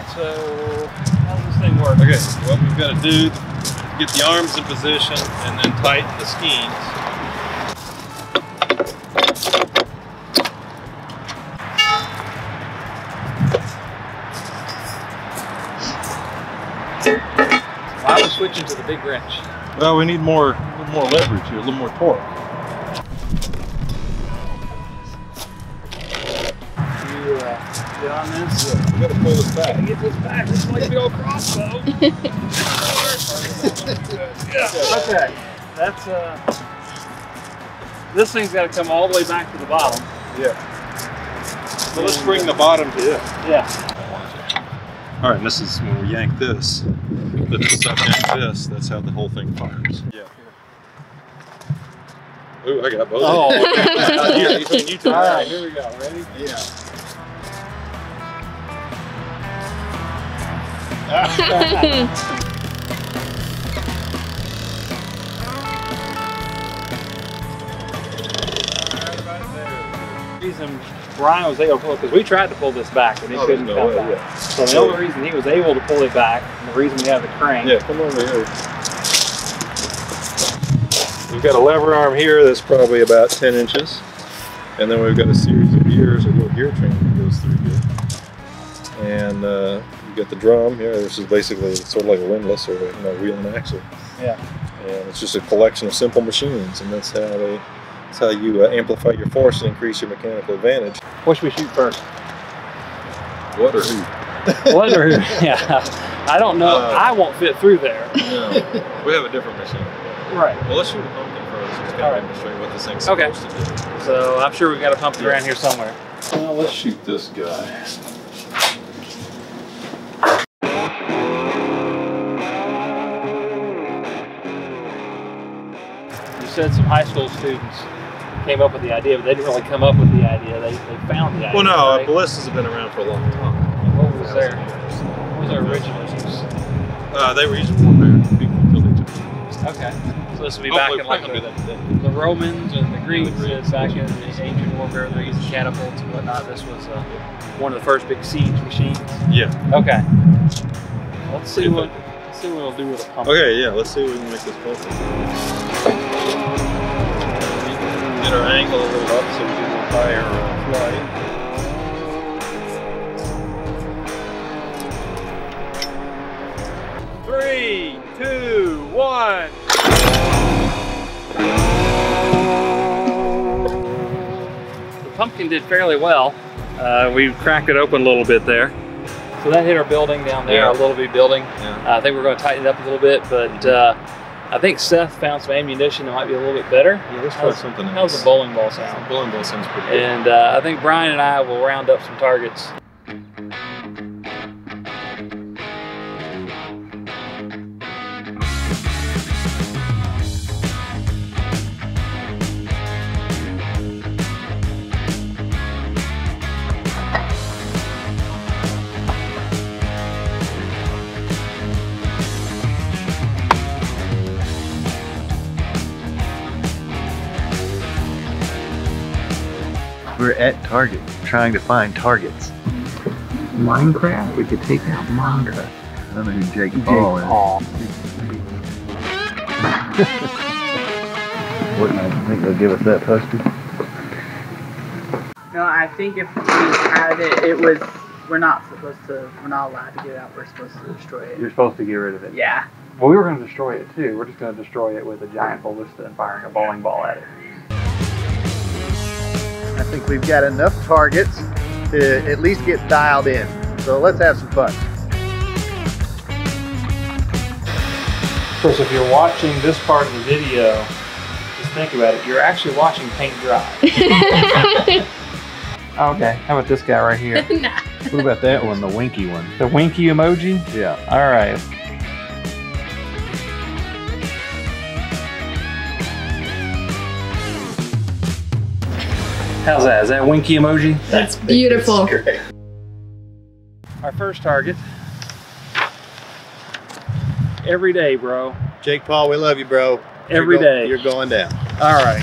So how does this thing work? Okay, what we've got to do is get the arms in position and then tighten the skeins. Why are we switching to the big wrench? Well, we need a little more leverage here, a little more torque. You get on this? Yeah, we got to pull this back. Get this back. This is like the old crossbow. Yeah. Okay. That's this thing's got to come all the way back to the bottom. Yeah. So let's bring the bottom to it. Yeah. All right, and this is when we yank this, lift this up, yank this, that's how the whole thing fires. Yeah. Ooh, I got both. Oh, okay. You two. All right, here we go. Ready? Yeah. Reason Brian was able to pull it, because we tried to pull this back and it couldn't come back. Yeah. So the only reason he was able to pull it back, and the reason we have the crank. Yeah, come over here. We've got a lever arm here that's probably about 10 inches. And then we've got a series of gears, a little gear train that goes through here. And you've got the drum here, which is basically sort of like a windlass or a wheel and axle. Yeah. And it's just a collection of simple machines, and that's how you amplify your force and increase your mechanical advantage. What should we shoot first? What or who? What or who? Yeah. I don't know. I won't fit through there. No, we have a different machine. Right. Well, let's shoot a pumpkin first. Just kind of demonstrate what this thing's Okay. supposed to do. So I'm sure we've got a pumpkin around here somewhere. Well, let's shoot this guy. You said some high school students came up with the idea, but they didn't really come up with the idea. They found the idea. Well, no, right? ballistas have been around for a long time. What was their original use? They were used for warfare. People killed each other. Okay. So this would be back in like the Romans and the Greeks, back in ancient warfare. They're using catapults and whatnot. This was one of the first big siege machines. Yeah. Okay. Let's see what we'll do with a pumpkin. Okay, yeah, let's see if we can make this pumpkin. Get our angle a little up so we get a higher flight. Three, two, one. The pumpkin did fairly well. We cracked it open a little bit there. So that hit our building down there, our little bit building. Yeah. I think we're going to tighten it up a little bit, but I think Seth found some ammunition that might be a little bit better. Yeah, let's try something else. How's the bowling ball sound? Bowling ball sounds pretty good. And I think Brian and I will round up some targets. We're at Target, trying to find targets. Minecraft? We could take out Minecraft. I don't know who Jake Paul is. What, I think they'll give us that postage? No, I think if we had it, we're not allowed to get it out. We're supposed to destroy it. You're supposed to get rid of it. Yeah. Well, we were going to destroy it too. We're just going to destroy it with a giant ballista and firing a bowling ball at it. I think we've got enough targets to at least get dialed in. So let's have some fun. Of course, if you're watching this part of the video, just think about it. You're actually watching paint dry. Okay, how about this guy right here? Nah. What about that one, the winky one? The winky emoji? Yeah. All right. How's that? Is that winky emoji? That's beautiful. Our first target. Every day, bro. Jake Paul, we love you, bro. Every day. You're going down. All right.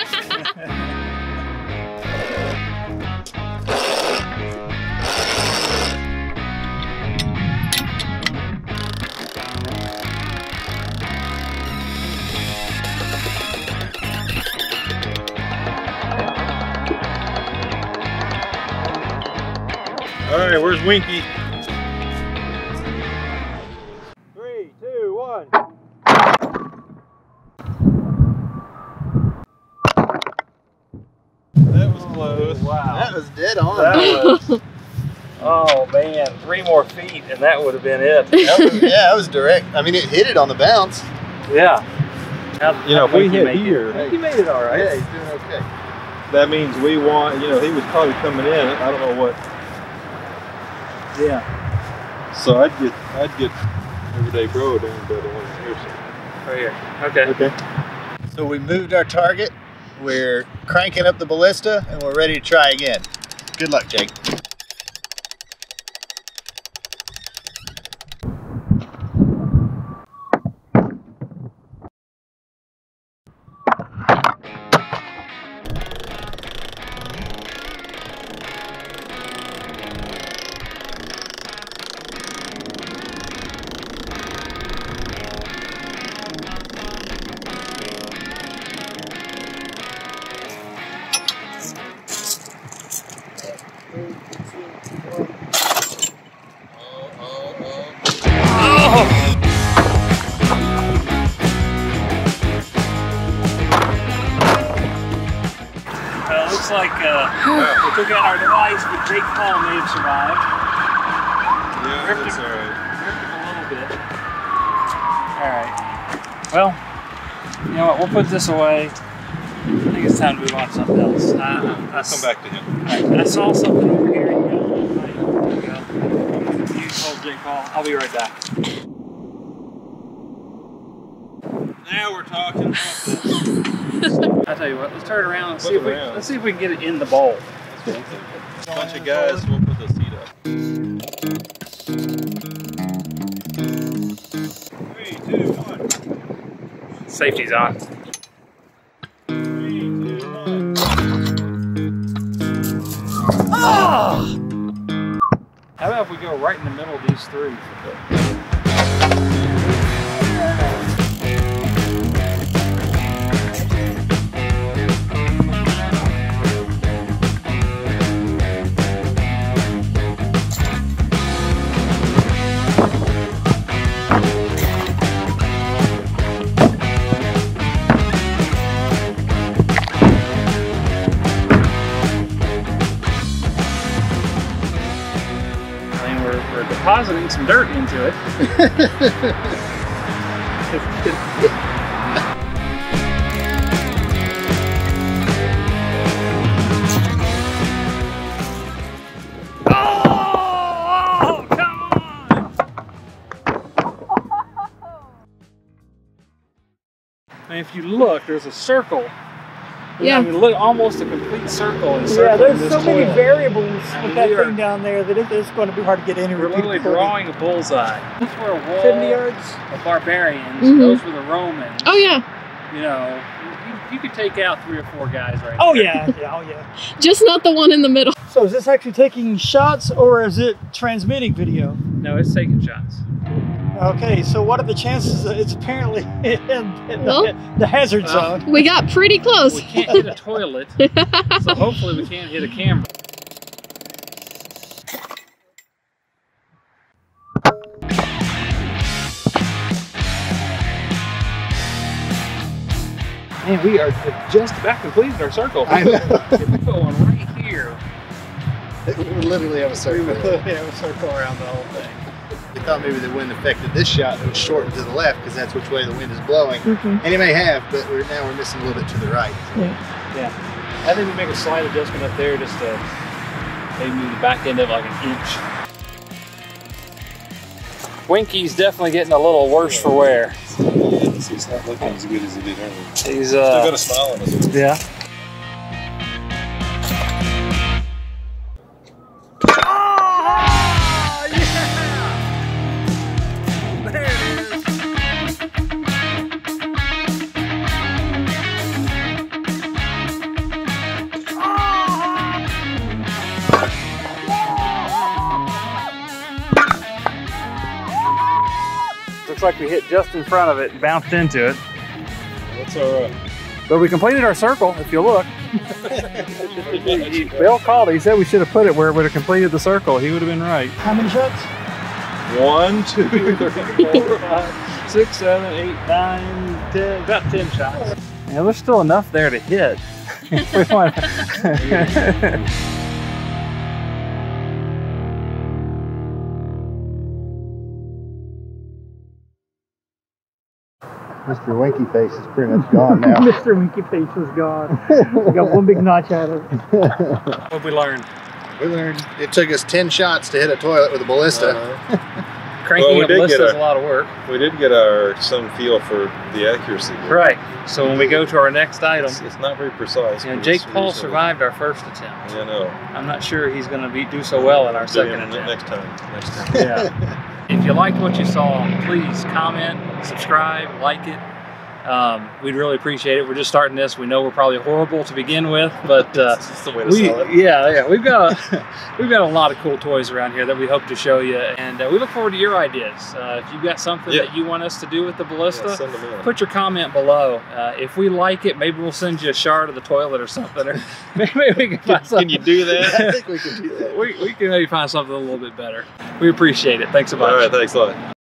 All right, where's Winky? 3, 2, 1. That was close. Wow. That was dead on. That was, oh man, 3 more feet and that would have been it. That was direct. I mean, it hit it on the bounce. Yeah. You know, if we hit here, He made it all right. Yeah, he's doing okay. that means we want, you know, he was probably coming in. I don't know what. Yeah. So I'd get Everyday Bro down by the one here. Right here. Okay. Okay. So we moved our target. We're cranking up the ballista and we're ready to try again. Good luck, Jake. Looks like we took out our device, but Jake Paul may have survived. Yeah, Ripped that's him- all right. Ripped him a little bit. Alright. Well, you know what, we'll put this away. I think it's time to move on to something else. I'll come back to him. I saw something over here. There you go. You hold Jake Paul. I'll be right back. Now we're talking. I'll tell you what, let's turn it around and Flip see if it we around. let's see if we can get it in the bowl. A bunch of guys will put the seat up. 3, 2, 1. Safety's on. 3, 2, 1. How about if we go right in the middle of these 3? We're depositing some dirt into it. Oh, come on! And if you look, there's a circle. Yeah. I mean, look, almost a complete circle. Yeah, there's this so many toilet. variables I mean, with that we are- thing down there that it's going to be hard to get any We're repeat literally recording. drawing a bullseye. Those were a wall 70 yards. of barbarians. Mhm. Those were the Romans. Oh yeah, You know, you could take out 3 or 4 guys right Oh there. yeah, yeah, oh yeah. just not the one in the middle. So is this actually taking shots or is it transmitting video? No, it's taking shots. Okay, so what are the chances that it's apparently in Well, the hazard zone? We got pretty close. We can't hit a toilet, so hopefully we can't hit a camera. Man, we are just about completed our circle. I know. If we go on right here, We would literally have a We circle. would have a circle around the whole thing. We thought maybe the wind affected this shot. It was shortened to the left because that's which way the wind is blowing. Mhm. And it may have, but now we're missing a little bit to the right. yeah. I think we make a slight adjustment up there just to maybe move the back end of like an inch. Winky's definitely getting a little worse for wear. He's not looking as good as he did earlier. He's Still got a smile on his face. yeah. Looks like we hit just in front of it and bounced into it. That's all right. But we completed our circle, if you look. Bill called it. He said we should have put it where it would have completed the circle. He would have been right. How many shots? 1, 2, 3, 4, 5, 6, 7, 8, 9, 10, about 10 shots. Yeah, there's still enough there to hit. Mr. Winky Face is pretty much gone now. Mr. Winky Face was gone. We got one big notch out of it. What we learned? We learned it took us 10 shots to hit a toilet with a ballista. Cranking a ballista is a lot of work. We did get some feel for the accuracy. Right. So when we go to our next item, it's not very precise. You know, Jake Paul survived our first attempt. Yeah, I know. I'm not sure he's going to do so well in our second attempt. Next time. Yeah. If you liked what you saw, please comment, subscribe, like it. We'd really appreciate it. We're just starting this. We know we're probably horrible to begin with, but that's the way to sell it. Yeah, we've got a lot of cool toys around here that we hope to show you, and we look forward to your ideas. If you've got something that you want us to do with the ballista, send them in. Put your comment below. If we like it, maybe we'll send you a shard of the toilet or something. Or maybe we can find something. Can you do that? I think we can do that. We can maybe find something a little bit better. We appreciate it. Thanks a bunch. All right, thanks a lot.